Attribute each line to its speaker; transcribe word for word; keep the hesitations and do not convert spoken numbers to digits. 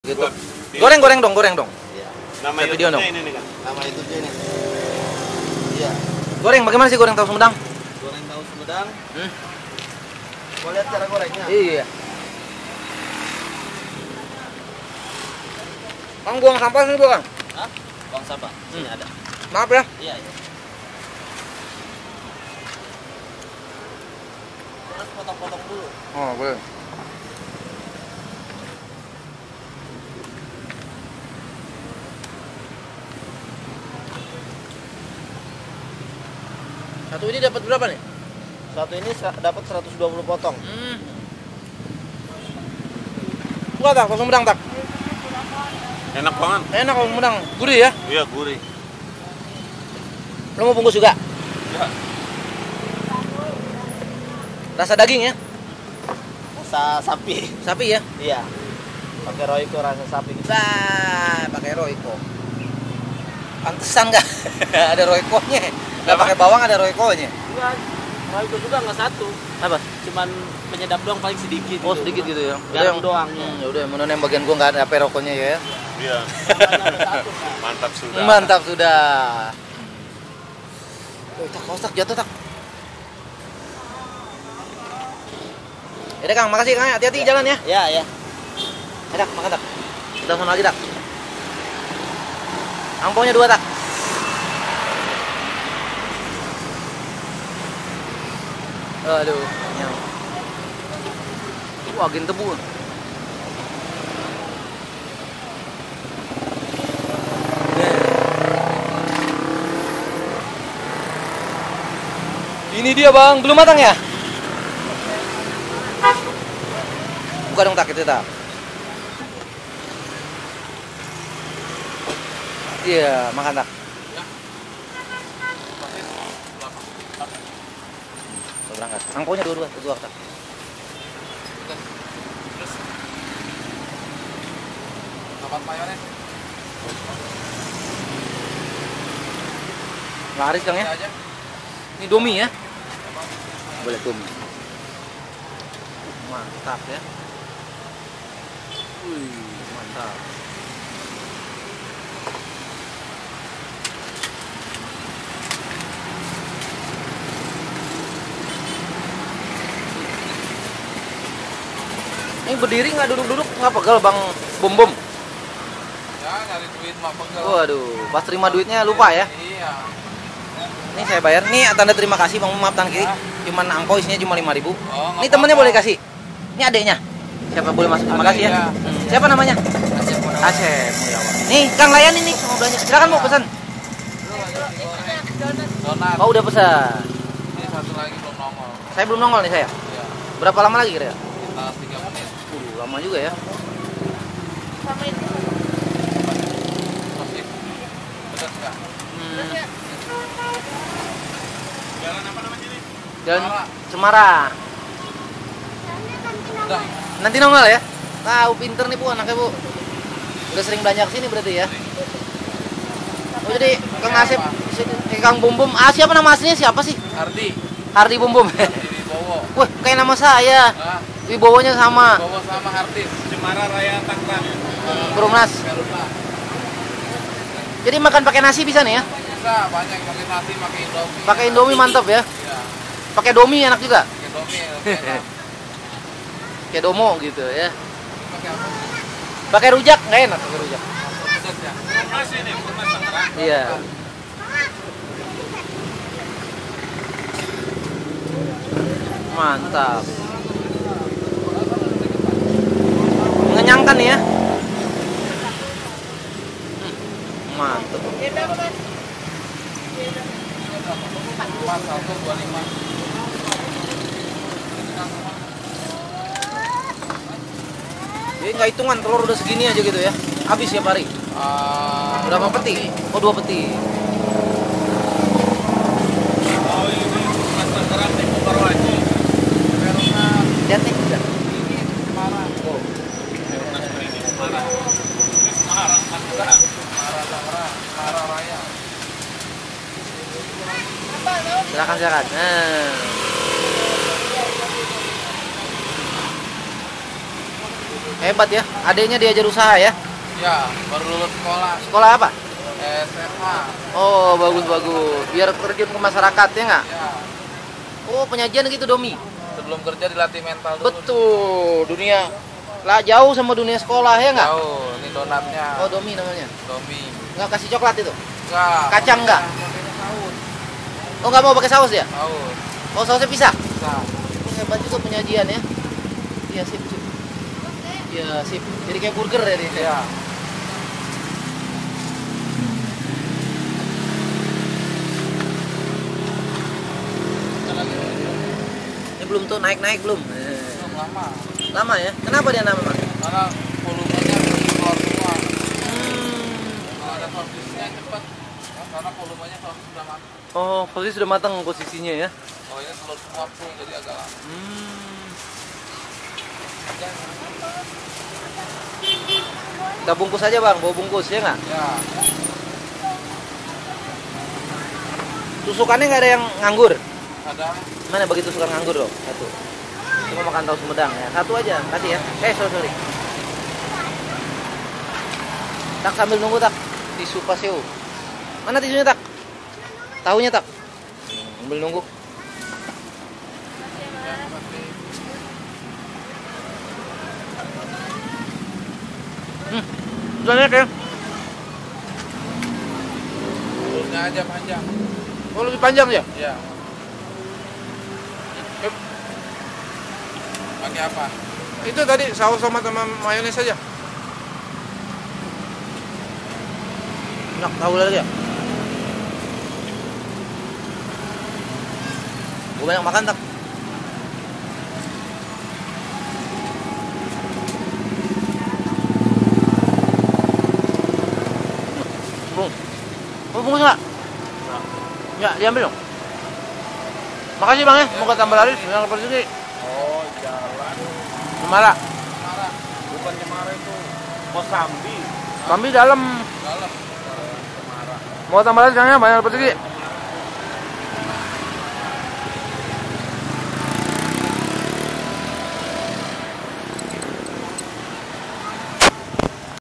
Speaker 1: Gitu. Goreng, goreng dong, goreng dong.
Speaker 2: Iya.
Speaker 3: Nama
Speaker 1: Video dong.
Speaker 3: YouTube-nya ini nih kan.
Speaker 2: Nama YouTube-nya ini. Iya.
Speaker 1: Goreng, bagaimana sih goreng tahu Sumedang?
Speaker 2: Goreng tahu Sumedang.
Speaker 1: Hmm?
Speaker 2: Mau lihat cara gorengnya?
Speaker 1: Iya. Kang buang sampah sini buang.
Speaker 2: Hah? Buang sampah. Sini
Speaker 1: Hmm.
Speaker 2: ada.
Speaker 1: Maaf ya.
Speaker 2: Iya, iya. Terus potong-potong dulu.
Speaker 1: Oh, boleh. Satu ini dapat berapa nih?
Speaker 2: Satu ini sa- dapat seratus dua puluh potong.
Speaker 1: Hmm. Enggak tak, tahu Sumedang tak.
Speaker 3: Enak banget.
Speaker 1: Enak kalau Sumedang. Gurih ya.
Speaker 3: Iya, gurih.
Speaker 1: Lo mau bungkus juga?
Speaker 3: Ya.
Speaker 1: Rasa daging ya?
Speaker 2: Rasa sapi.
Speaker 1: Sapi ya?
Speaker 2: Iya. Pakai Royco rasa sapi gitu.
Speaker 1: Bah, pakai Royco. Pantesan nggak ada Royco-nya. Nggak pakai bawang ada Royco-nya.
Speaker 2: Enggak. Royco juga nggak satu.
Speaker 1: Apa?
Speaker 2: Cuman penyedap doang paling sedikit.
Speaker 1: Oh, sedikit gitu ya.
Speaker 2: Garam doang.
Speaker 1: Hmm, ya udah, mana yang bagian gua nggak ada apa Royco-nya ya.
Speaker 3: Iya.
Speaker 2: Satu, Kak.
Speaker 3: Mantap sudah.
Speaker 1: Mantap sudah. Oh, tak kosak jatuh tak. Ya Kang, makasih Kang. Hati-hati jalan ya.
Speaker 2: Iya, iya.
Speaker 1: Ya, tak, makan tak. Kita sama lagi tak. Angpaunya dua tak. Aduh, nyam. Wah, agen tebu. Ini dia bang, belum matang ya? Buka dong tak itu tak. Iya, makan tak. Kita berangkat. Angpaunya dua-dua, dua tak. Laris Kang ya? Ini domi ya? Boleh domi. Mantap ya. Wih, mantap. Ini berdiri nggak duduk-duduk nggak pegel bang bom bom.
Speaker 4: Ya, nyari duit mah pegel.
Speaker 1: Waduh, pas terima duitnya lupa ya.
Speaker 4: Iya.
Speaker 1: Ini saya bayar. Nih tanda terima kasih bang, maaf tangan kiri. Cuman angpau isinya cuma lima ribu.
Speaker 4: Oh,
Speaker 1: Ini temennya boleh kasih. Ini adeknya. Siapa boleh masuk? Terima kasih ya.
Speaker 4: Iya.
Speaker 1: Hmm, Siapa namanya?
Speaker 4: Asep Munawan.
Speaker 1: Asep Mulyawan. Nih Kang layani nih mau belanja. Silakan mau pesan.
Speaker 4: Donat.
Speaker 1: Oh udah pesan.
Speaker 4: Ini satu lagi belum nongol.
Speaker 1: Saya belum nongol nih saya.
Speaker 4: Iya.
Speaker 1: Berapa lama lagi kira-kira?
Speaker 4: Kita tiga menit.
Speaker 1: Uh, lama juga ya.
Speaker 4: Masih. Pedas enggak?
Speaker 1: Hmm.
Speaker 3: Jalan apa namanya ini?
Speaker 1: Jalan
Speaker 4: Cemara.
Speaker 1: Cemara.
Speaker 4: Udah.
Speaker 1: Nanti nongol ya. Tahu pinter nih Bu anaknya Bu. Udah sering belanja kesini berarti ya. Oh jadi Kang Asep, si- eh, Kang Bum Bum. Ah siapa nama aslinya siapa sih?
Speaker 4: Hardi.
Speaker 1: Hardi Bum Bum.
Speaker 4: Hardi Wibowo.
Speaker 1: Wah kayak nama saya.
Speaker 4: Nah,
Speaker 1: Wibowonya sama.
Speaker 4: Wibowo sama Hardi.
Speaker 3: Cemara Raya Tangerang.
Speaker 1: Perumnas.
Speaker 4: Garuda.
Speaker 1: Jadi makan pakai nasi bisa nih ya?
Speaker 4: Bisa banyak pakai nasi, pakai Indomie.
Speaker 1: Pakai Indomie mantap ya.
Speaker 4: Iya.
Speaker 1: Pakai domi enak juga.
Speaker 4: Pakai Indomie. lebih enak.
Speaker 1: Kayak domo gitu ya.
Speaker 4: Pakai apa?
Speaker 1: Pakai rujak nggak enak pakai rujak.
Speaker 4: Pedas ya.
Speaker 3: Mas ini, Mas Tangerang.
Speaker 1: Iya. Mantap. Mengenyangkan ya. Hmm, Mantap.
Speaker 4: empat satu dua lima.
Speaker 1: Jadi nggak hitungan telur udah segini aja gitu ya. Habis ya hari.
Speaker 4: Ah,
Speaker 1: Berapa peti? Oh dua peti.
Speaker 3: Oh ini Mas Tangerang di Purworejo.
Speaker 1: Lihat nih. udah.
Speaker 4: Semarang.
Speaker 1: Oh.
Speaker 3: Mas ini Semarang. Ini Semarang, Tangerang.
Speaker 4: Semarang, Tangerang, Semarang Raya.
Speaker 1: Silakan silakan. Nah. Hebat ya. Adiknya diajar usaha ya.
Speaker 4: Ya, baru lulus sekolah.
Speaker 1: Sekolah apa?
Speaker 4: S M A.
Speaker 1: Oh, bagus bagus. Biar terjun ke masyarakat ya nggak?
Speaker 4: Ya.
Speaker 1: Oh, penyajian gitu Domi.
Speaker 4: Sebelum kerja dilatih mental dulu.
Speaker 1: Betul. Dunia lah jauh sama dunia sekolah ya nggak?
Speaker 4: Jauh, ini donatnya.
Speaker 1: Oh, Domi namanya.
Speaker 4: Domi.
Speaker 1: Nggak kasih coklat itu?
Speaker 4: Enggak.
Speaker 1: Kacang nggak?
Speaker 4: Pakainya saus.
Speaker 1: Oh, nggak mau pakai saus ya?
Speaker 4: Saus.
Speaker 1: Oh, sausnya pisah.
Speaker 4: Bisa.
Speaker 1: Oh, hebat juga penyajian ya. Iya, sip, sip. Iya, sip. Jadi kayak burger ya ini.
Speaker 4: Iya.
Speaker 1: Ini belum tuh naik-naik belum? Eh,
Speaker 4: Belum lama.
Speaker 1: Lama ya? Kenapa dia nama, Mas?
Speaker 4: Karena volumenya belum keluar semua.
Speaker 1: Hmm.
Speaker 4: Kalau ada sosisnya cepat. Karena volumenya sosis sudah matang.
Speaker 1: Oh, posisi sudah matang posisinya ya.
Speaker 4: Kalau ini telur semua full jadi agak lama.
Speaker 1: Hmm. Kita bungkus aja bang, bawa bungkus ya nggak?
Speaker 4: Ya.
Speaker 1: Tusukannya nggak ada yang nganggur?
Speaker 4: Ada.
Speaker 1: Mana bagi tusukan nganggur dong? Satu. Cuma makan tahu Sumedang ya. Satu aja, kasih ya. Eh sorry sorry. Tak sambil nunggu tak. Tisu paseo. Mana tisunya tak? Tahunya tak? Sambil nunggu. Hmm, banyak ya.
Speaker 4: Telurnya aja panjang.
Speaker 1: Oh lebih panjang ya?
Speaker 4: Iya. Pakai apa?
Speaker 3: Itu tadi saus sama sama mayones saja.
Speaker 1: Enak tahu lagi ya. Gue banyak makan tak. Bung, mau bungkus nggak? Ya, diambil dong. Makasih bang ya, mau ke tambah laris, jangan lupa juga.
Speaker 3: Oh, jalan.
Speaker 1: Cemara,
Speaker 4: Cemara.
Speaker 3: Bukan Cemara itu. Kosambi.
Speaker 1: kami dalam.
Speaker 4: Dalam.
Speaker 3: Cemara.
Speaker 1: Mau tambah laris, jangan ya, banyak lupa juga.